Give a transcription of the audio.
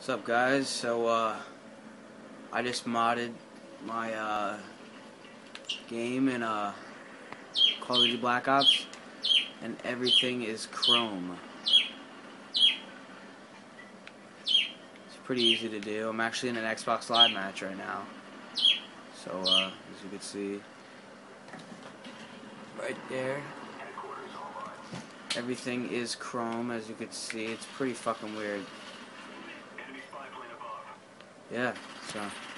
What's up, guys? So I just modded my game in Call of Duty Black Ops, and everything is Chrome. It's pretty easy to do. I'm actually in an Xbox Live match right now, so as you can see right there, everything is Chrome. As you can see, it's pretty fucking weird. Yeah, so